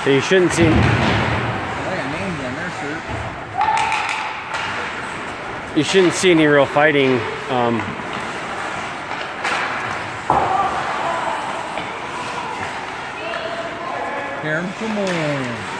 So you shouldn't see. I got names on their shirt. You shouldn't see any real fighting. Karen, come on.